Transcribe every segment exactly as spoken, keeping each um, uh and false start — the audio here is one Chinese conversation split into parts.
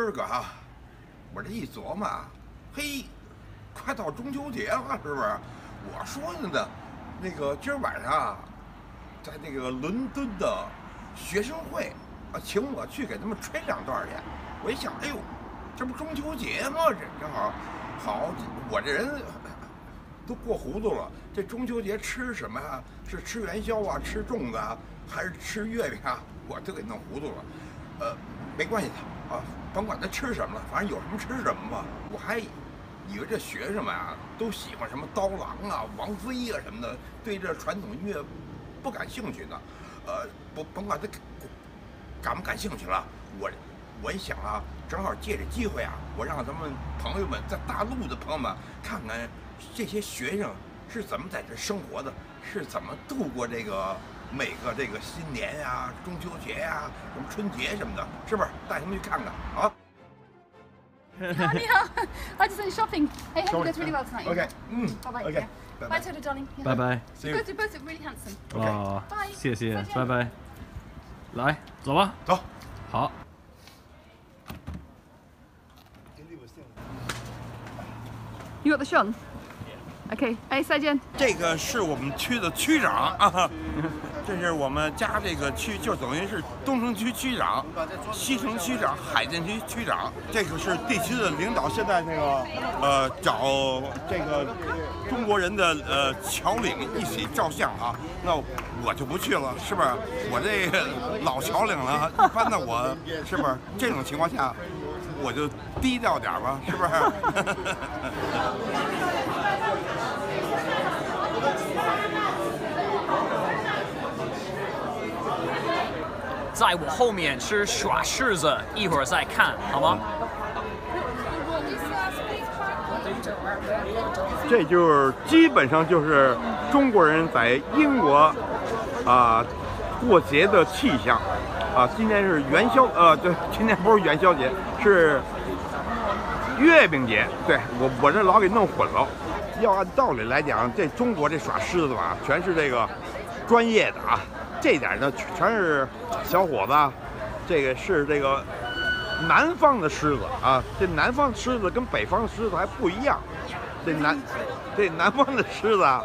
儿个哈，我这一琢磨，嘿，快到中秋节了，是不是？我说的呢，那个今儿晚上，在那个伦敦的学生会啊，请我去给他们吹两段去。我一想，哎呦，这不中秋节吗？这正好，好，我这人都过糊涂了。这中秋节吃什么呀？是吃元宵啊，吃粽子啊，还是吃月饼啊？我都给弄糊涂了。呃，没关系的啊，甭管他吃什么了，反正有什么吃什么吧。我还以为这学生们啊都喜欢什么刀郎啊、王菲啊什么的，对这传统音乐不感兴趣呢。呃，不甭管他感不感兴趣了，我我一想啊，正好借着机会啊，我让咱们朋友们在大陆的朋友们看看这些学生是怎么在这生活的，是怎么度过这个。每个这个新年呀、中秋节呀、什么春节什么的，是不是？带他们去看看啊！ 你好 I just went shopping. Hey, hope you guys really well tonight. Okay. 嗯 Bye bye. Okay. Bye, bye, Toto, darling. 拜拜。 You guys, you both look really handsome. 哦， Bye. 谢谢， 再见拜拜。来，走吧。 走。 好。 You got the Sean? Okay. Hey, 再见。 这个是我们区的区长啊，这是我们家这个区，就等于是东城区区长、西城区长、海淀区区长。这个是地区的领导，现在那个呃找这个中国人的呃侨领一起照相啊。那我就不去了，是不是？我这个老侨领了，一般的我是不是这种情况下，我就低调点吧，是不是？ 在我后面吃耍柿子，一会儿再看，好吗？ 这就是基本上就是中国人在英国啊、呃、过节的气象啊。今天是元宵，呃，对，今天不是元宵节，是月饼节。对我，我这老给弄混了。要按道理来讲，这中国这耍狮子吧，全是这个专业的啊。这点呢，全是小伙子，这个是这个南方的狮子啊。这南方狮子跟北方的狮子还不一样。这南，这南方的狮子啊。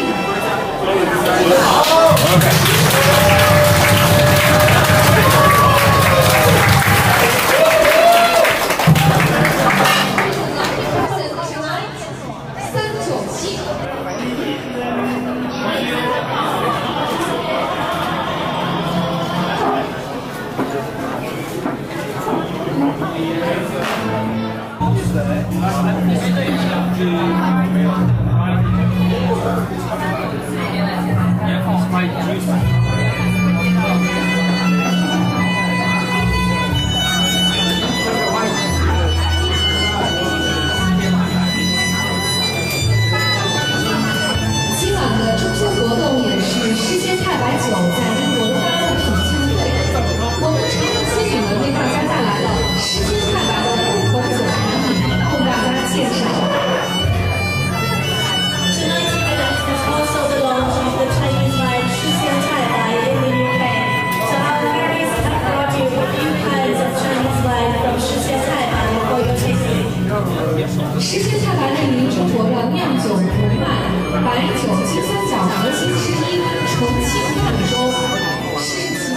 世界太白位于中国的酿酒不卖白酒金三角核心之一重庆万州，是其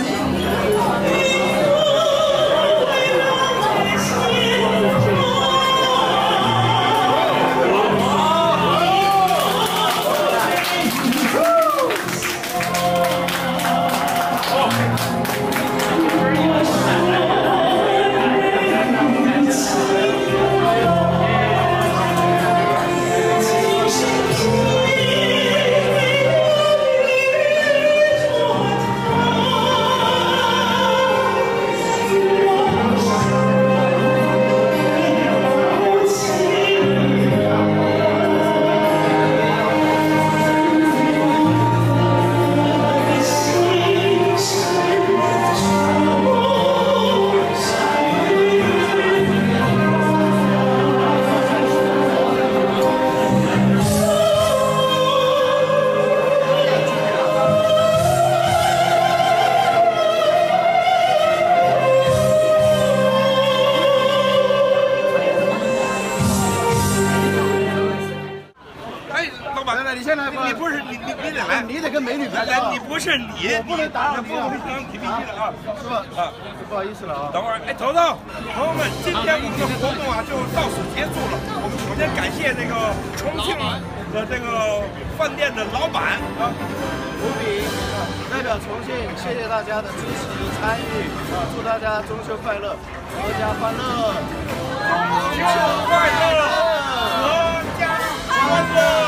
你先来，你不是你你你得来，你得跟美女拍照。你不是你，不能打扰你，不能提必须的啊，是吧？啊，不好意思了啊。等会儿，哎，头头，朋友们，今天我们的活动啊就到此结束了。我们首先感谢这个重庆的这个饭店的老板啊， 吴比，代表重庆，谢谢大家的支持参与啊！祝大家中秋快乐，阖家欢乐， 中秋快乐，阖家欢乐。